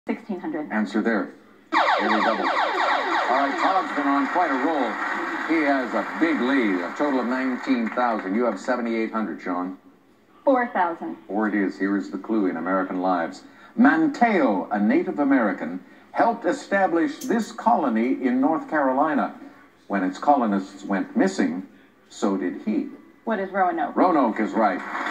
1,600. Answer there. Daily double. All right, Todd's been on quite a roll. He has a big lead, a total of 19,000. You have 7,800, Sean. 4,000. Or it is. Here is the clue in American Lives. Manteo, a Native American, helped establish this colony in North Carolina. When its colonists went missing, so did he. What is Roanoke? Roanoke is right.